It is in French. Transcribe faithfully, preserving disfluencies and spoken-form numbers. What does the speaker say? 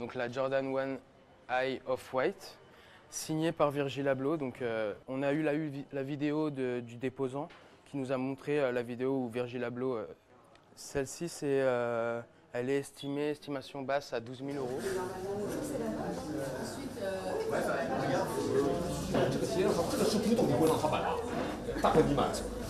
donc la Jordan un High Off-White, signée par Virgil Abloh. Donc, euh, on a eu la, la vidéo de, du déposant qui nous a montré euh, la vidéo où Virgil Abloh. Euh, Celle-ci, c'est, euh, elle est estimée, estimation basse à douze mille euros. Ensuite, euh...